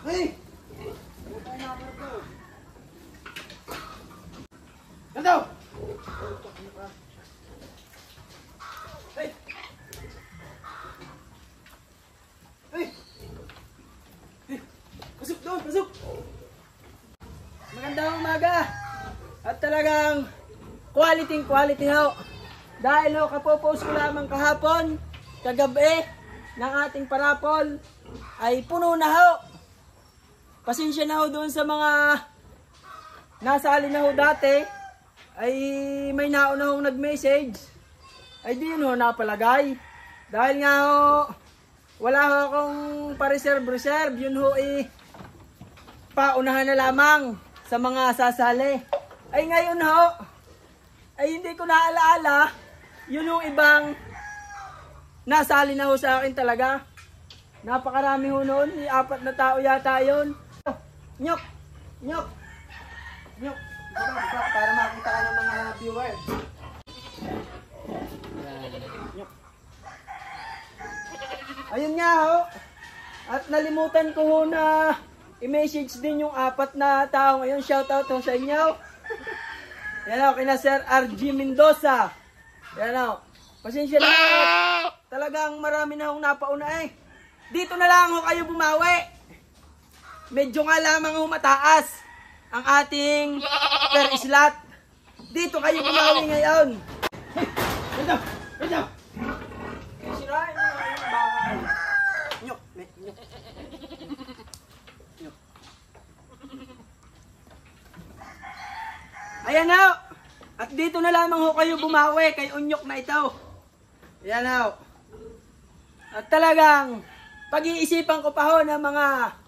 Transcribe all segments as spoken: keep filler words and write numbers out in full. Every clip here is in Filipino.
Hey! Gandaw! Hey! Hey! Hey! Pasok doon! Pasok! Magandang umaga! At talagang quality quality ho. Dahil ho, kapopost ko lamang kahapon, kagabi, ng ating parapol, ay puno na ho. Pasensya na ho doon sa mga nasali na ho dati, ay may nauna ho nag-message. Ay di yun ho napalagay. Dahil nga ho, wala ho akong pa-reserve-reserve. Yun ho eh, paunahan na lamang sa mga sasali. Ay ngayon ho, ay hindi ko naalaala, yun yung ibang nasali na ho sa akin talaga. Napakarami ho noon, apat na tao yata yun. Nyok! Nyok! Nyok! Diba, diba, para makita ka ng mga viewers. Nyok! Ayun nga ho, at nalimutan ko ho na i-message din yung apat na tao ngayon. Shoutout ho sa inyo. Yan o, kina Sir R G Mendoza. Yan o. Pasensya na ho. Talagang marami na akong napauna eh. Dito na lang ho kayo bumawi. Medyo nga lamang ho mataas ang ating per slot. Dito kayo bumawi ngayon. Ito! Ito! Sirain mo na yung bahay. Nyok! Nyok! Nyok! Ayan ho! At dito na lamang ho kayo bumawi kay Unyok na ito. Ayan ho. At talagang pag-iisipan ko pa ho ng mga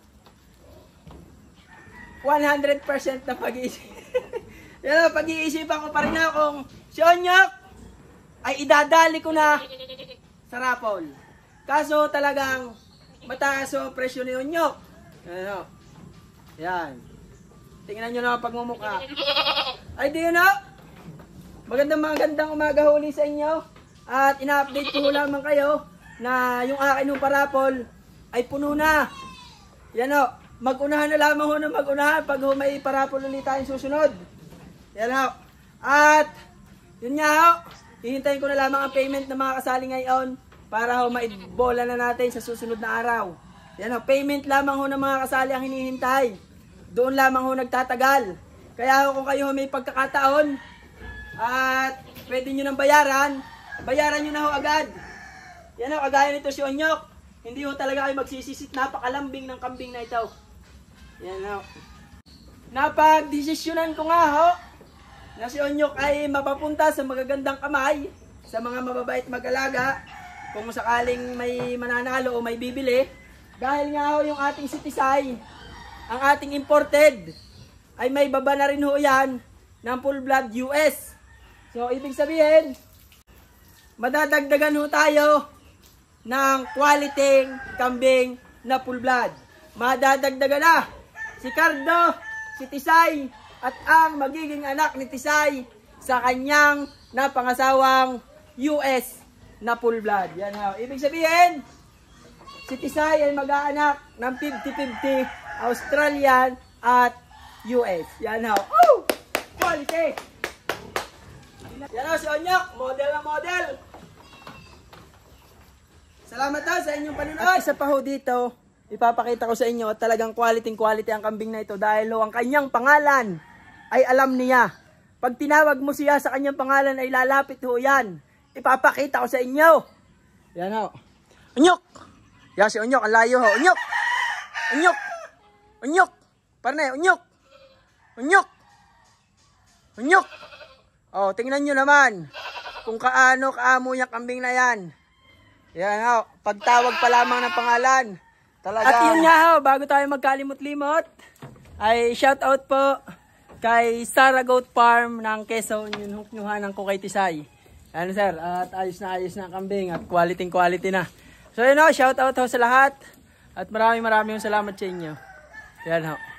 one hundred percent na pag-iisip. Yan ho, pag-iisipan ko pa rin ho kung si Unyok ay idadali ko na sa raffle. Kaso talagang mataas ho presyo ni Unyok. Ayan ho. Yan. Tingnan nyo na pagmumukha. Ay di yun ho. Magandang magandang umaga huli sa inyo. At ina-update ko lamang kayo na yung akin ng parapol ay puno na. Yan ho. Mag-unahan na lamang ho na mag-unahan pag ho may parapol ulit tayong susunod. Yan ho. At yun nga ho. Hihintayin ko na lamang ang payment ng mga kasali ngayon para ho maibola na natin sa susunod na araw. Yan ho. Payment lamang ho ng mga kasali ang hinihintay. Doon lamang ho nagtatagal. Kaya ho kung kayo ho may pagkakataon at pwede nyo nang bayaran, bayaran nyo na ho agad. Yan ho, kagaya nito si Unyok. Hindi ho talaga kayo magsisisit. Napakalambing ng kambing na ito. Yan ho. Napag-desisyonan ko nga ho na si Unyok ay mapapunta sa magagandang kamay, sa mga mababait mag-alaga, kung sakaling may mananalo o may bibili. Dahil nga ho yung ating si Tisay, ang ating imported, ay may baba na rin ho yan ng full blood U S. So, ibig sabihin, madadagdagan ho tayo ng quality kambing na full blood. Madadagdagan na si Cardo, si Tisay, at ang magiging anak ni Tisay sa kanyang napangasawang U S na full blood. Yan ho. Ibig sabihin, si Tisay ay mag-aanak ng fifty fifty Australian at U S. Yan ho. Oh! Quality! Yan ho si Unyok, model na model. Salamat ho sa inyong panunood. At isa pa ho dito, ipapakita ko sa inyo talagang quality quality ang kambing na ito dahil ho ang kanyang pangalan ay alam niya. Pag tinawag mo siya sa kanyang pangalan ay lalapit ho yan. Ipapakita ko sa inyo. Yan ho. Unyok! Yan si Unyok, ang layo ho. Unyok! Unyok! Unyok! Parne, Unyok! Unyok! Unyok! Oh, tingnan nyo naman kung kaano kaamo yung kambing na yan. Yan ho, pagtawag pa lamang ng pangalan. Talaga. At yun nga ho, bago tayo magkalimot-limot, ay shout out po kay Sarah Goat Farm ng Quezon, yung huknyuhanan ko kay Tisay. Ano sir, at ayos na ayos na ang kambing at quality quality na. So yun ho, shout out ho sa lahat at maraming maraming salamat sa inyo. Yan ho.